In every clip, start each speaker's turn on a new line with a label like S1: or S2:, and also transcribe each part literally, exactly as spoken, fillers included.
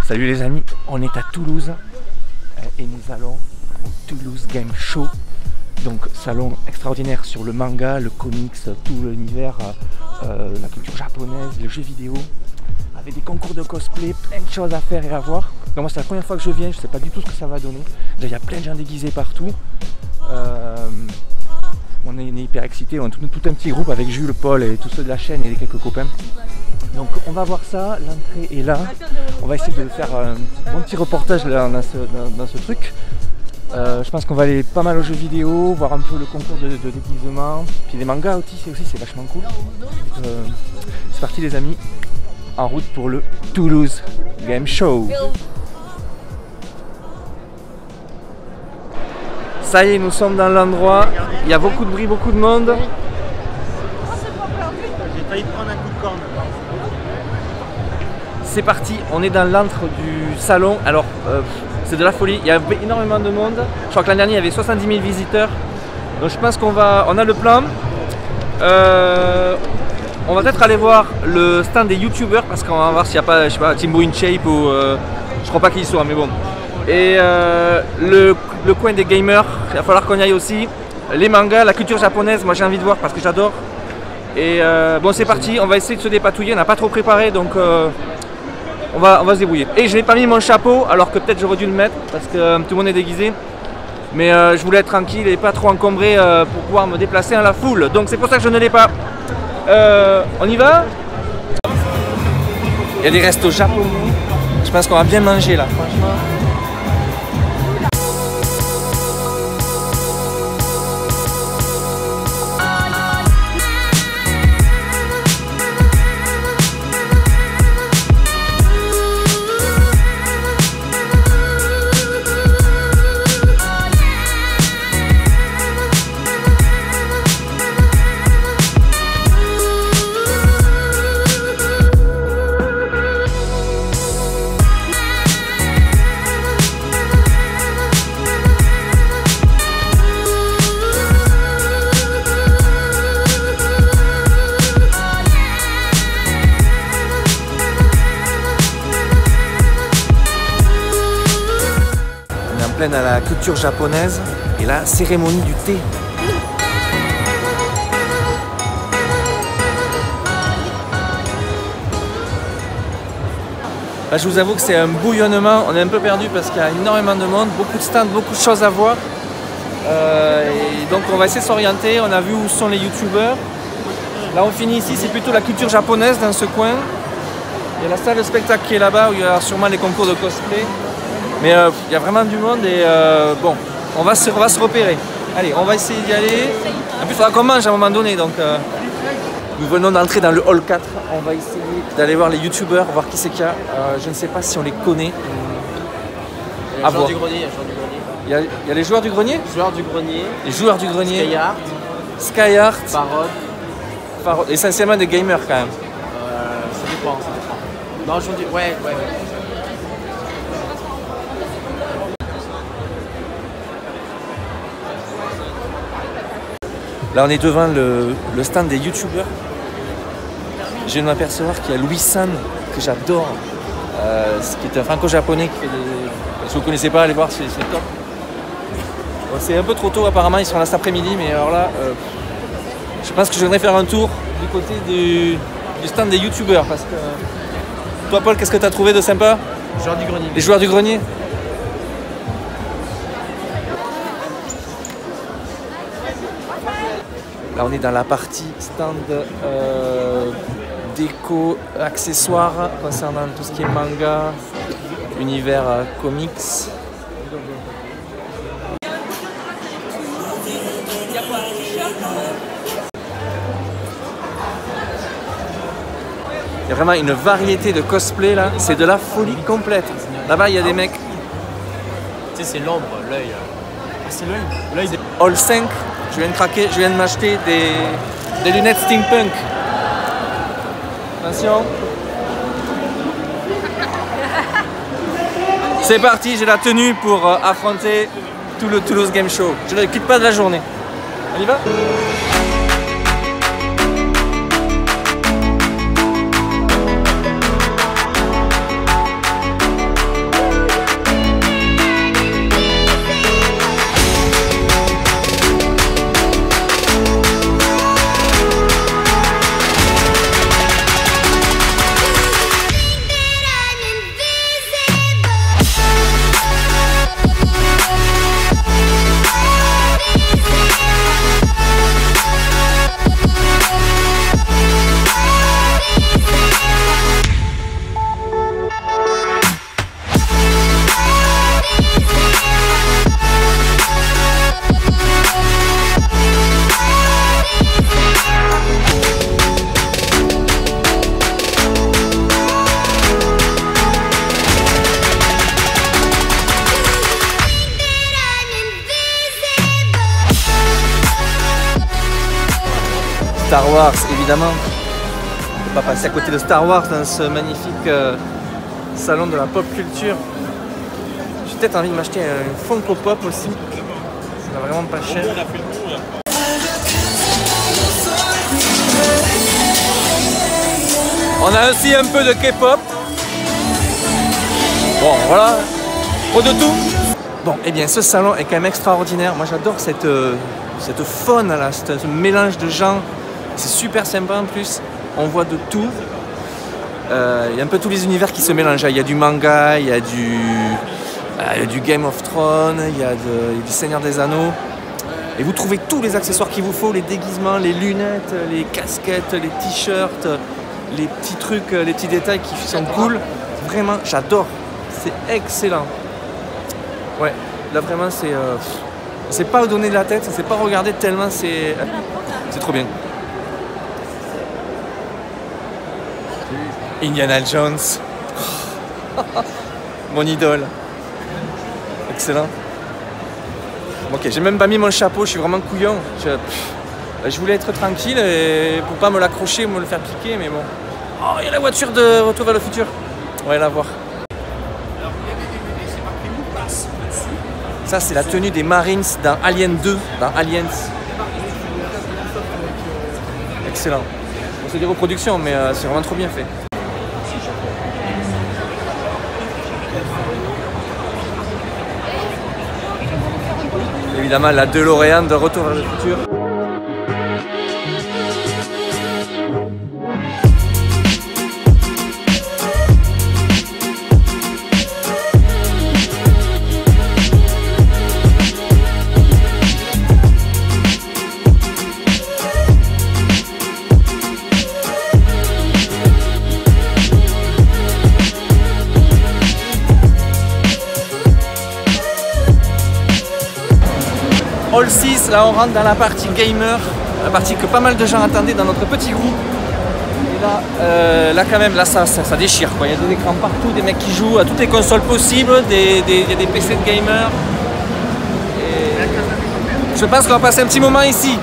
S1: Salut les amis, on est à Toulouse et nous allons au Toulouse Game Show. Donc salon extraordinaire sur le manga, le comics, tout l'univers, euh, la culture japonaise, les jeux vidéo, avec des concours de cosplay, plein de choses à faire et à voir. Donc moi c'est la première fois que je viens, je sais pas du tout ce que ça va donner. Déjà il y a plein de gens déguisés partout. Euh, on est, on est hyper excités, on est tout, tout un petit groupe avec Jules, Paul et tous ceux de la chaîne et quelques copains. Donc on va voir ça, l'entrée est là, on va essayer de faire un bon petit reportage là, dans, ce, dans, dans ce truc. Euh, je pense qu'on va aller pas mal aux jeux vidéo, voir un peu le concours de, de déguisement, puis les mangas aussi, aussi c'est vachement cool. Euh, c'est parti les amis, en route pour le Toulouse Game Show. Ça y est, nous sommes dans l'endroit, il y a beaucoup de bruit, beaucoup de monde.
S2: J'ai failli prendre un coup de corne.
S1: C'est parti, on est dans l'antre du salon. Alors, euh, c'est de la folie, il y avait énormément de monde. Je crois que l'année dernière, il y avait soixante-dix mille visiteurs. Donc je pense qu'on va, on a le plan. Euh, on va peut-être aller voir le stand des youtubeurs parce qu'on va voir s'il n'y a pas, je sais pas, Timbo InShape ou... Euh, je crois pas qu'ils y soient, mais bon. Et euh, le, le coin des gamers, il va falloir qu'on y aille aussi. Les mangas, la culture japonaise, moi j'ai envie de voir parce que j'adore. Et euh, bon, c'est parti, on va essayer de se dépatouiller, on n'a pas trop préparé donc... Euh, On va, on va se débrouiller. Et je n'ai pas mis mon chapeau alors que peut-être j'aurais dû le mettre parce que euh, tout le monde est déguisé. Mais euh, je voulais être tranquille et pas trop encombré euh, pour pouvoir me déplacer dans la foule. Donc c'est pour ça que je ne l'ai pas. Euh, on y va? Il y a des restos japonais. Je pense qu'on va bien manger là, franchement. À la culture japonaise et la cérémonie du thé. Là, je vous avoue que c'est un bouillonnement, on est un peu perdu parce qu'il y a énormément de monde, beaucoup de stands, beaucoup de choses à voir. Euh, et donc on va essayer de s'orienter, on a vu où sont les youtubeurs. Là on finit ici, c'est plutôt la culture japonaise dans ce coin. Il y a la salle de spectacle qui est là-bas où il y a sûrement les concours de cosplay. Mais il euh, y a vraiment du monde et euh, bon, on va, se, on va se repérer. Allez, on va essayer d'y aller. En plus, il faudra qu'on mange à un moment donné. Donc, euh, nous venons d'entrer dans le hall quatre. On va essayer d'aller voir les youtubeurs, voir qui c'est qu'il y a. Euh, je ne sais pas si on les connaît.
S2: Il y a les joueurs du grenier.
S1: Il y, a, il y a les joueurs du grenier.
S2: Joueurs du grenier.
S1: Les joueurs du grenier.
S2: Skyheart.
S1: Skyheart.
S2: Parod.
S1: Parod. Essentiellement des gamers quand même.
S2: Euh, ça dépend, ça dépend. Non, joueurs du... Ouais, ouais, ouais.
S1: Là on est devant le, le stand des youtubeurs. Je viens de m'apercevoir qu'il y a Louis San que j'adore, euh, qui est un franco-japonais qui fait des... Si vous ne connaissez pas, allez voir, c'est top. Bon, c'est un peu trop tôt apparemment, ils sont là cet après-midi, mais alors là, euh, je pense que je voudrais faire un tour du côté du, du stand des youtubeurs. Parce que... Toi Paul, qu'est-ce que tu as trouvé de sympa?
S2: Les joueurs du grenier.
S1: Les joueurs du grenier. Là on est dans la partie stand euh, déco, accessoires concernant tout ce qui est manga, univers euh, comics. Il y a vraiment une variété de cosplay là, c'est de la folie complète. Là-bas il y a des mecs.
S2: Tu sais, c'est l'ombre, l'œil. Ah, c'est l'œil. L'œil des...
S1: Hall cinq. Je viens de craquer, je viens de m'acheter des, des lunettes steampunk. Attention. C'est parti, j'ai la tenue pour euh, affronter tout le Toulouse Game Show. Je ne quitte pas de la journée. On y va ? Star Wars, évidemment. On ne peut pas passer à côté de Star Wars dans ce magnifique euh, salon de la pop culture. J'ai peut-être envie de m'acheter un Funko Pop aussi. Ça va vraiment pas cher. On a aussi un peu de K-pop. Bon, voilà. Pas de tout. Bon, et eh bien, ce salon est quand même extraordinaire. Moi, j'adore cette, euh, cette faune là, ce, ce mélange de gens. C'est super sympa en plus. On voit de tout. Euh, il y a un peu tous les univers qui se mélangent. Il y a du manga, il y a du, euh, il y a du Game of Thrones, il y a, de, il y a du Seigneur des Anneaux. Et vous trouvez tous les accessoires qu'il vous faut, les déguisements, les lunettes, les casquettes, les t-shirts, les petits trucs, les petits détails qui sont cool. Vraiment, j'adore. C'est excellent. Ouais, là vraiment c'est... Euh, on ne sait pas où donner de la tête, on ne sait pas regarder tellement c'est... C'est trop bien. Indiana Jones. Mon idole. Excellent. Ok, j'ai même pas mis mon chapeau, je suis vraiment couillon. Je, je voulais être tranquille et pour pas me l'accrocher, me le faire piquer, mais bon. Oh, il y a la voiture de Retour vers le futur. On va aller la voir. Ça, c'est la tenue des Marines dans Alien deux, dans Aliens. Excellent. Bon, c'est des reproductions, mais euh, c'est vraiment trop bien fait. Évidemment, la DeLorean de Retour vers le futur. All six, là on rentre dans la partie gamer, la partie que pas mal de gens attendaient dans notre petit groupe. Et là, euh, là quand même, là ça, ça, ça déchire quoi. Il y a des écrans partout, des mecs qui jouent à toutes les consoles possibles, des, des, des P C de gamers. Et je pense qu'on va passer un petit moment ici.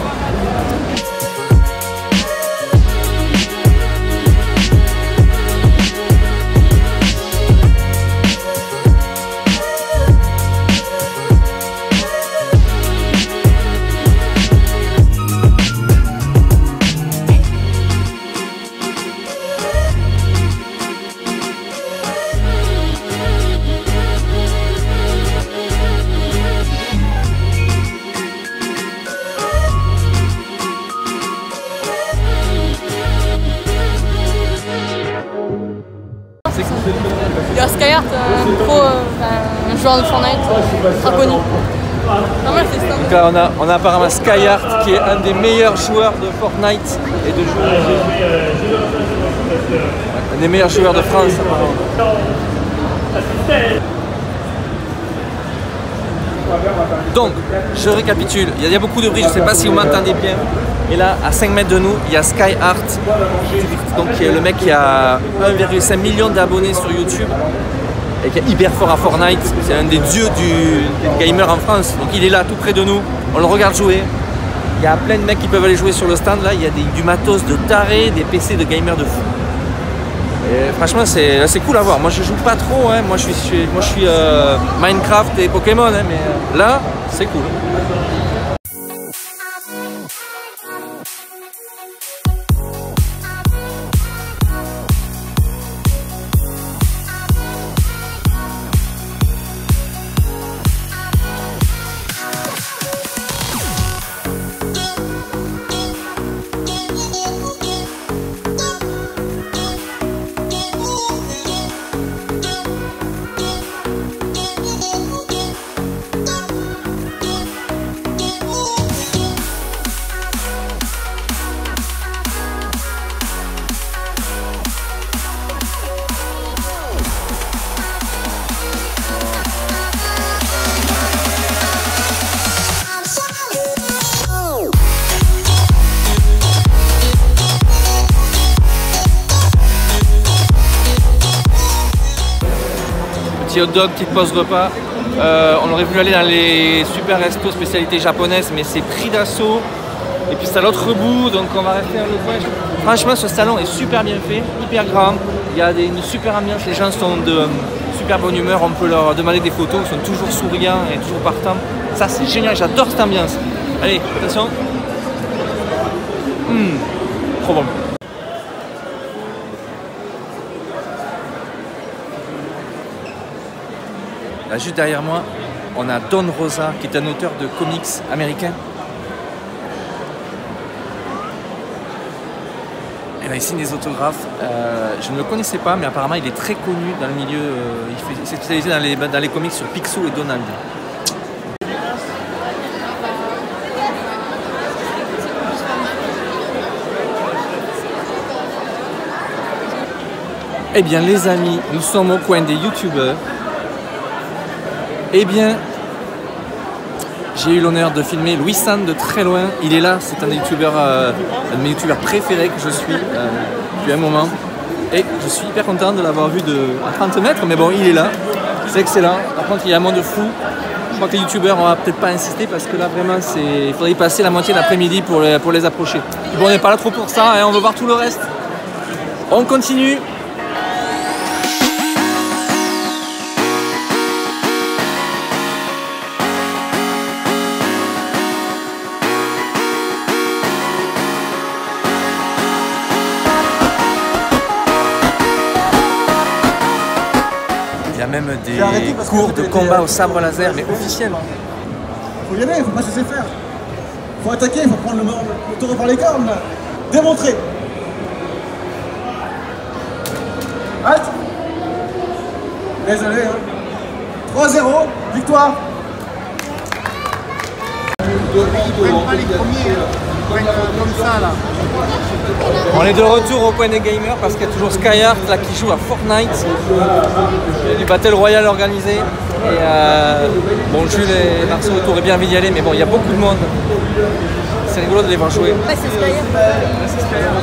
S3: Il y a Skyheart, euh, pro, euh, un joueur de Fortnite, très connu. Pas mal, c'est ça.
S1: Donc là, on a, on a apparemment Skyheart qui est un des meilleurs joueurs de Fortnite et de joueurs, un des meilleurs joueurs de France apparemment. Donc, je récapitule, il y a beaucoup de bruit, je ne sais pas si vous m'entendez bien. Et là, à cinq mètres de nous, il y a Skyheart, donc qui est le mec qui a un virgule cinq million d'abonnés sur YouTube et qui est hyper fort à Fortnite. C'est un des dieux du, du gamer en France. Donc il est là, tout près de nous. On le regarde jouer. Il y a plein de mecs qui peuvent aller jouer sur le stand là. Il y a des, du matos de taré, des P C de gamers de fou. Et franchement, c'est cool à voir. Moi, je joue pas trop. Hein. Moi, je suis, je suis, moi, je suis euh, Minecraft et Pokémon. Hein, mais là, c'est cool. Hot dog, petite pause repas. Euh, on aurait voulu aller dans les super restos spécialités japonaises, mais c'est pris d'assaut. Et puis c'est à l'autre bout, donc on va refaire le point. Franchement, ce salon est super bien fait, hyper grand. Il y a des, une super ambiance, les gens sont de euh, super bonne humeur. On peut leur demander des photos, ils sont toujours souriants et toujours partants. Ça, c'est génial, j'adore cette ambiance. Allez, attention. Mmh, trop bon. Là, juste derrière moi, on a Don Rosa, qui est un auteur de comics américain. Et là, il signe des autographes. Euh, je ne le connaissais pas, mais apparemment, il est très connu dans le milieu. Euh, il, fait, il s'est spécialisé dans les, dans les comics sur Picsou et Donald. Eh bien, les amis, nous sommes au coin des youtubeurs. Eh bien, j'ai eu l'honneur de filmer Louis San de très loin. Il est là, c'est un des youtubeurs, euh, un de mes youtubeurs préférés que je suis euh, depuis un moment. Et je suis hyper content de l'avoir vu de, à trente mètres, mais bon, il est là. C'est excellent. Par contre, il y a un monde fou. Je crois que les youtubeurs, on va peut-être pas insister parce que là, vraiment, il faudrait y passer la moitié de l'après-midi pour les, pour les approcher. Et bon, on n'est pas là trop pour ça, hein, on veut voir tout le reste. On continue. Il y a même des cours de combat au sabre laser, mais officiels.
S4: Faut y aller, faut pas se laisser faire. Faut attaquer, faut prendre le, le taureau par les cornes. Démontrer. Halte. Désolé, hein. trois zéro, victoire.
S5: Ils prennent pas les premiers, ils prennent comme ça là.
S1: On est de retour au coin des gamers parce qu'il y a toujours Skyheart là qui joue à Fortnite. Il y a du Battle Royale organisé. Et euh, bon, Jules et Marceau autour est bien envie d'y aller, mais bon, il y a beaucoup de monde. C'est rigolo de les voir jouer.
S3: Ouais, c'est Skyheart.
S1: Ouais, c'est Skyheart.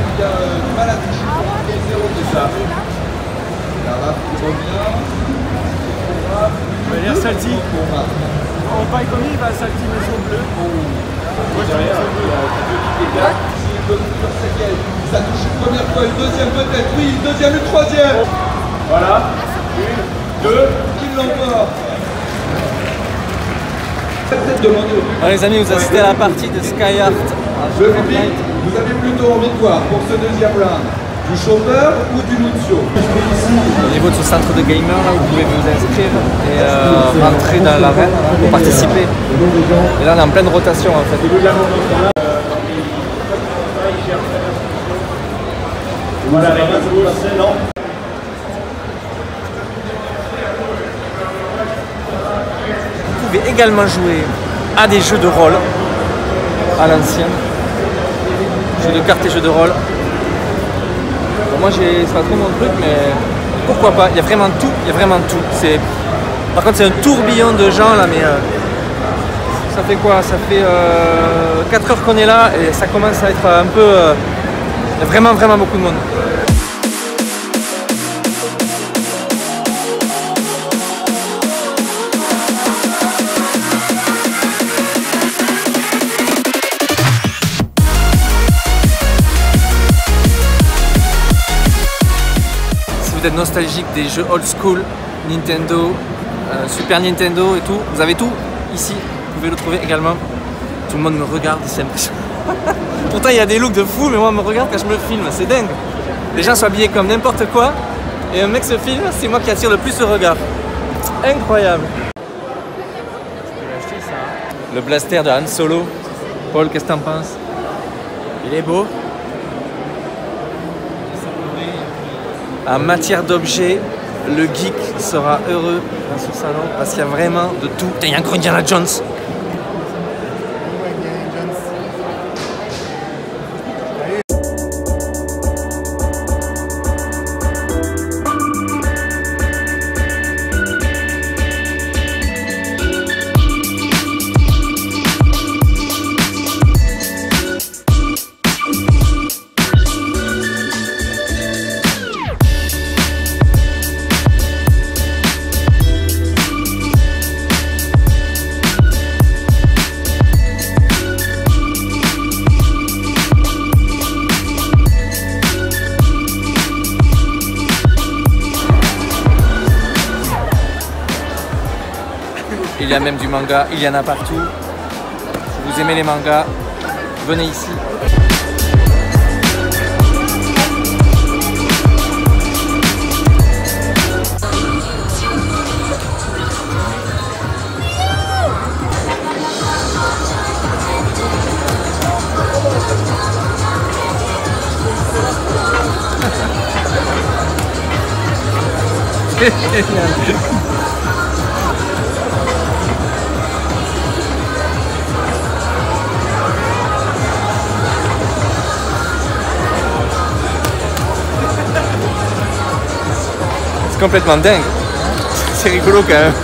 S2: On va dire Salty. En paille comme il va Salty maison bleue. Moi j'ai rien.
S6: Ça touche une première fois, une deuxième peut-être, oui, une deuxième, une troisième.
S2: Voilà. Une, deux.
S6: Qui l'emporte?
S1: Alors les amis, vous assistez à la partie de Skyheart.
S6: Le public, vous avez plutôt envie de voir pour ce deuxième round du chauffeur ou du Lucio?
S1: Au niveau de ce centre de gamer, là, vous pouvez vous inscrire et euh, rentrer dans l'arène pour participer. Et là, on est en pleine rotation en fait.
S2: Voilà, les gars, c'est passé, non?
S1: Vous pouvez également jouer à des jeux de rôle à l'ancienne. Jeux de cartes et jeux de rôle. Bon, moi, c'est pas trop mon truc, mais pourquoi pas? Il y a vraiment tout. Il y a vraiment tout. Par contre, c'est un tourbillon de gens là, mais euh, ça fait quoi? Ça fait euh, quatre heures qu'on est là et ça commence à être un peu. Euh, il y a vraiment, vraiment beaucoup de monde. Vous êtes nostalgique des jeux old school, Nintendo, euh, Super Nintendo et tout, vous avez tout ici, vous pouvez le trouver également. Tout le monde me regarde, c'est impressionnant. Pourtant il y a des looks de fou, mais moi on me regarde quand je me filme, c'est dingue. Les gens sont habillés comme n'importe quoi, et un mec se filme, c'est moi qui attire le plus le regard. Incroyable. Le blaster de Han Solo. Paul, qu'est-ce que t'en penses? Il est beau. En matière d'objets, le geek sera heureux dans ce salon parce qu'il y a vraiment de tout. Il y a encore Indiana Jones. y a même du manga, il y en a partout. Si vous aimez les mangas, venez ici. C'est génial. C'est complètement dingue. C'est rigolo quand même.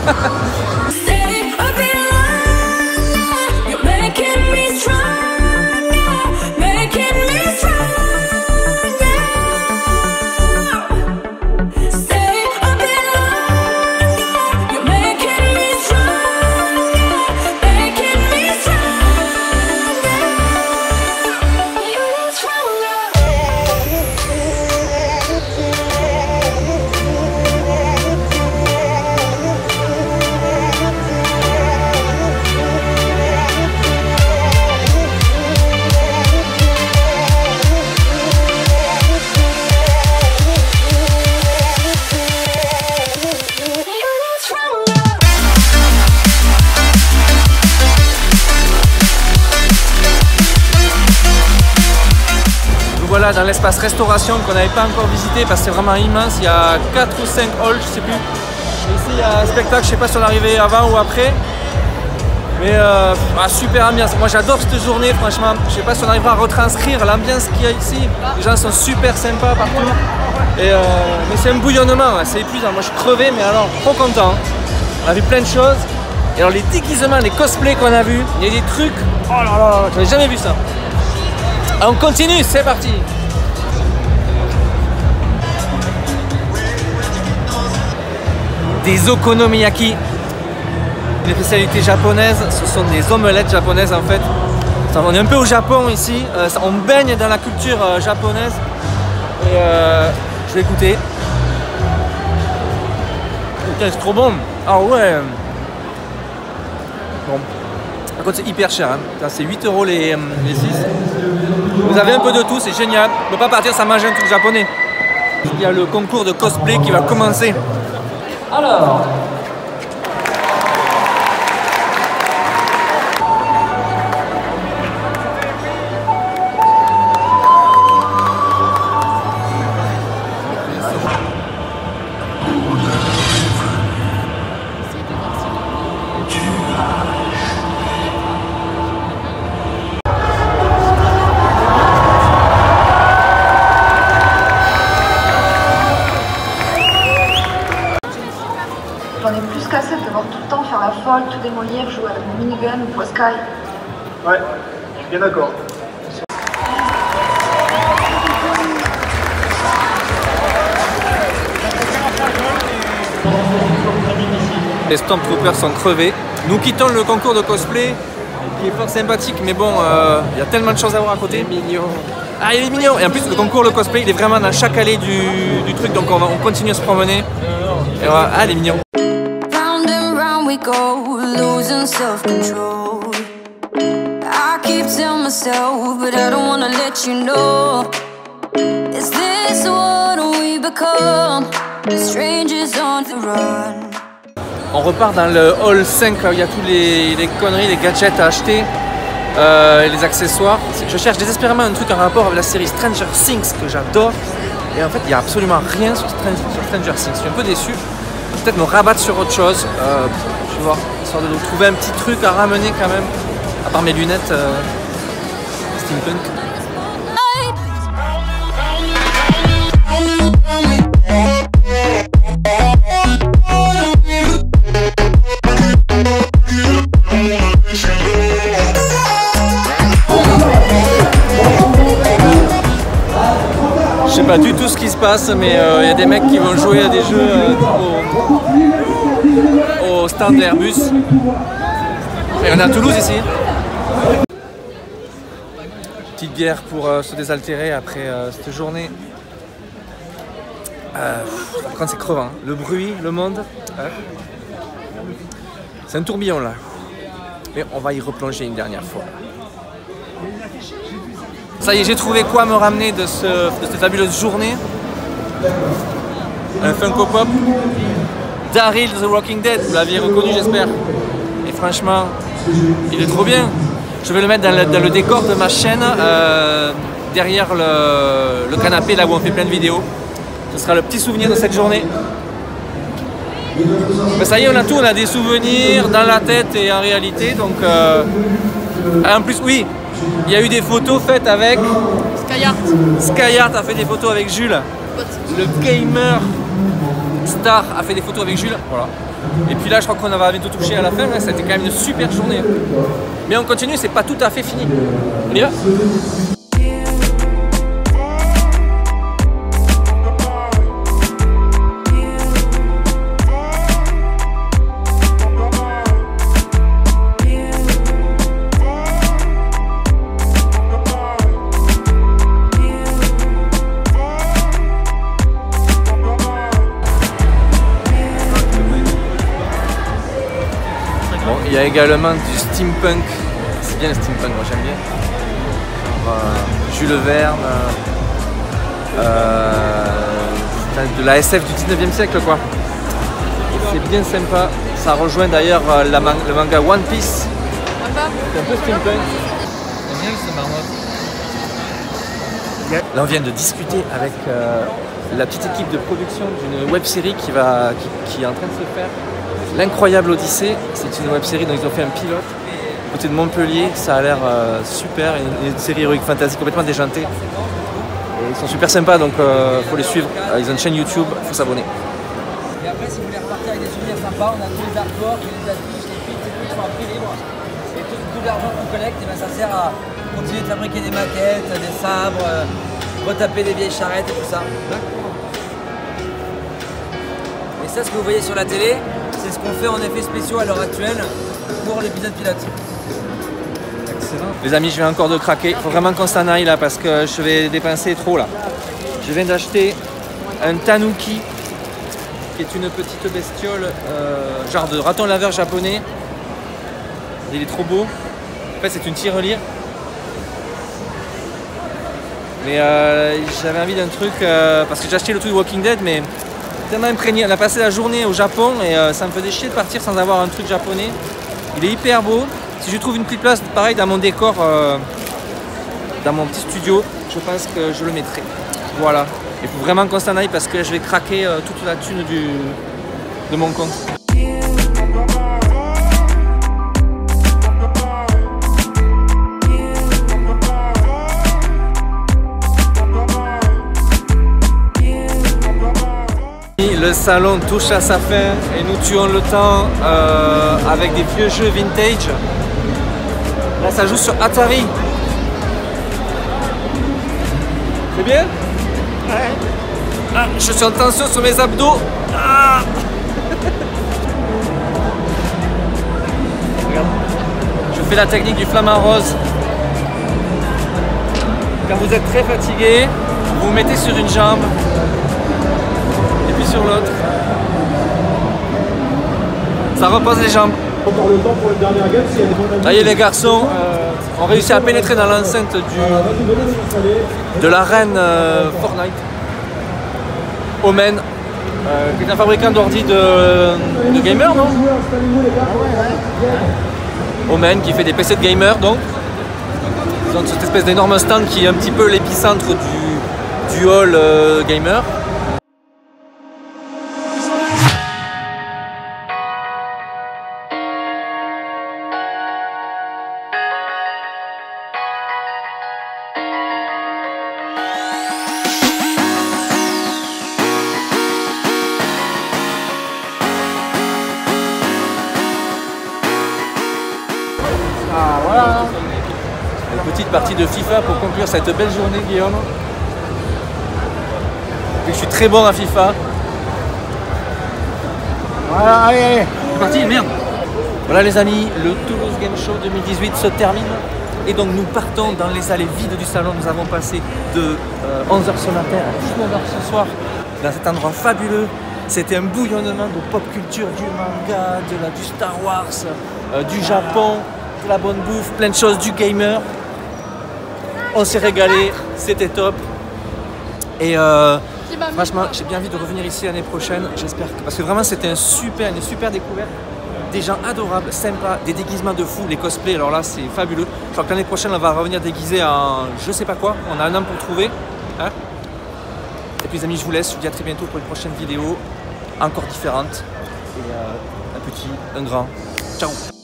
S1: Voilà, dans l'espace restauration qu'on n'avait pas encore visité parce que c'est vraiment immense, il y a quatre ou cinq halls, je sais plus. Et ici il y a un spectacle, je sais pas si on est arrivé avant ou après. Mais euh, ah, super ambiance, moi j'adore cette journée franchement. Je sais pas si on arrivera à retranscrire l'ambiance qu'il y a ici. Les gens sont super sympas partout. Et euh, mais c'est un bouillonnement, c'est épuisant. Moi je suis crevé mais alors trop content. On a vu plein de choses. Et alors les déguisements, les cosplays qu'on a vus, il y a des trucs, oh là là là, j'avais jamais vu ça. On continue, c'est parti. Des okonomiyaki. Les spécialités japonaises, ce sont des omelettes japonaises en fait. On est un peu au Japon ici, on baigne dans la culture japonaise. Et euh, je vais goûter. Putain, c'est trop bon. Ah ouais. Bon. Par contre c'est hyper cher, hein. C'est huit euros les, les six. Vous avez un peu de tout, c'est génial. On ne peut pas partir sans manger un truc japonais. Il y a le concours de cosplay qui va commencer. Alors...
S7: J'en ai plus qu'assez de devoir tout le temps faire la folle, tout démolir, jouer avec mon minigun ou Sky.
S2: Ouais, je suis bien d'accord.
S1: Les Stormtroopers sont crevés. Nous quittons le concours de cosplay qui est fort sympathique, mais bon, il euh, y a tellement de choses à voir à côté. Mignon. Ah, il est mignon. Et en plus, le concours de cosplay, il est vraiment dans chaque allée du, du truc, donc on, va, on continue à se promener. Et voilà. Ah, il est mignon.
S8: Go, losing self-control. I keep telling myself, but I don't wanna let you know. Is this what we become? Strangers on the run.
S1: On repart dans le hall cinq, là où il y a tous les, les conneries, les gadgets à acheter, euh, les accessoires. Je cherche désespérément un truc en rapport avec la série Stranger Things que j'adore. Et en fait, il n'y a absolument rien sur Stranger, sur Stranger Things. Je suis un peu déçu. Peut-être me rabattre sur autre chose. Euh, je vais voir, histoire de trouver un petit truc à ramener quand même. À part mes lunettes euh, steampunk. Je sais pas du tout ce qui se passe, mais il euh, y a des mecs qui vont jouer à des jeux euh, au, au stand d'Airbus. Et on est à Toulouse ici. Petite bière pour euh, se désaltérer après euh, cette journée. Euh, par contre c'est crevant, le bruit, le monde. Ouais. C'est un tourbillon là. Mais on va y replonger une dernière fois. Ça y est, j'ai trouvé quoi me ramener de, ce, de cette fabuleuse journée. Un Funko Pop Daryl The Walking Dead, vous l'aviez reconnu j'espère. Et franchement, il est trop bien. Je vais le mettre dans le, dans le décor de ma chaîne, euh, derrière le, le canapé là où on fait plein de vidéos. Ce sera le petit souvenir de cette journée. Mais ça y est, on a tout, on a des souvenirs dans la tête et en réalité. Donc, euh, en plus, oui, il y a eu des photos faites avec
S3: Skyheart.
S1: Skyheart a fait des photos avec Jules. Le gamer star a fait des photos avec Jules. Voilà. Et puis là, je crois qu'on va bientôt toucher à la fin. Hein. Ça a été quand même une super journée. Mais on continue, c'est pas tout à fait fini. On y va ? Il y a également du steampunk, c'est bien le steampunk, moi j'aime bien. Alors, euh, Jules Verne, euh, de la S F du dix-neuvième siècle quoi. C'est bien sympa, ça rejoint d'ailleurs euh, man le manga One Piece. C'est un peu steampunk. J'aime bien ce marmotte. Là on vient de discuter avec euh, la petite équipe de production d'une web série qui, va, qui, qui est en train de se faire. L'Incroyable Odyssée, c'est une web série dont ils ont fait un pilote côté de Montpellier, ça a l'air euh, super, une, une série héroïque fantasy complètement déjantée. Et ils sont super sympas donc il euh, faut les suivre, ils ont une chaîne YouTube, il faut s'abonner.
S9: Et après si vous voulez repartir avec des souvenirs sympas, on a tous les artworks, les affiches, les films, tout sont à prix libre. Et tout, tout l'argent qu'on collecte, et ben, ça sert à continuer de fabriquer des maquettes, des sabres, euh, retaper des vieilles charrettes et tout ça. Et ça, ce que vous voyez sur la télé, c'est ce qu'on fait en effets spéciaux à l'heure actuelle pour l'épisode pilote.
S1: Excellent. Les amis, je viens encore de craquer. Il faut vraiment qu'on s'en aille là parce que je vais dépenser trop là. Je viens d'acheter un tanuki qui est une petite bestiole, euh, genre de raton laveur japonais. Il est trop beau. En fait, c'est une tirelire. Mais euh, j'avais envie d'un truc euh, parce que j'ai acheté le truc de Walking Dead, mais tellement imprégné. On a passé la journée au Japon et euh, ça me faisait chier de partir sans avoir un truc japonais. Il est hyper beau. Si je trouve une petite place pareil dans mon décor, euh, dans mon petit studio, je pense que je le mettrai. Voilà. Il faut vraiment qu'on s'en aille parce que je vais craquer euh, toute la thune du, de mon compte. Le salon touche à sa fin et nous tuons le temps euh, avec des vieux jeux vintage. Là ça joue sur Atari. C'est bien? Ouais. Ah, je suis en tension sur mes abdos. Ah. Regarde. Je fais la technique du flamant rose. Quand vous êtes très fatigué, vous vous mettez sur une jambe. Sur l'autre. Ça repose les jambes.
S4: Encore le temps pour une dernière game s'il y a des bonnes.
S1: Là, y est, les garçons euh, ont réussi à pénétrer dans l'enceinte du de l'arène euh, Fortnite. Omen, euh, qui est un fabricant d'ordi de, de gamer, non? Omen qui fait des P C de gamer donc. Ils ont cette espèce d'énorme stand qui est un petit peu l'épicentre du, du hall euh, gamer.
S2: Ah, voilà.
S1: Une petite partie de FIFA pour conclure cette belle journée, Guillaume. Je suis très bon à FIFA.
S2: Voilà, allez, allez.
S1: C'est parti, merde. Voilà les amis, le Toulouse Game Show deux mille dix-huit se termine. Et donc nous partons dans les allées vides du salon. Nous avons passé de euh, onze heures ce matin à dix-neuf heures ce soir dans cet endroit fabuleux C'était un bouillonnement de pop culture, du manga, de la, du Star Wars, euh, du Japon, de la bonne bouffe, plein de choses, du gamer. On s'est régalé, c'était top. Et euh, franchement, j'ai bien envie de revenir ici l'année prochaine. J'espère que parce que vraiment c'était un super, une super découverte. Des gens adorables, sympas, des déguisements de fou, les cosplays. Alors là, c'est fabuleux. Je crois que l'année prochaine, on va revenir déguisé en je sais pas quoi. On a un an pour trouver. Hein. Et puis les amis, je vous laisse. Je vous dis à très bientôt pour une prochaine vidéo encore différente. Et euh, un petit, un grand. Ciao.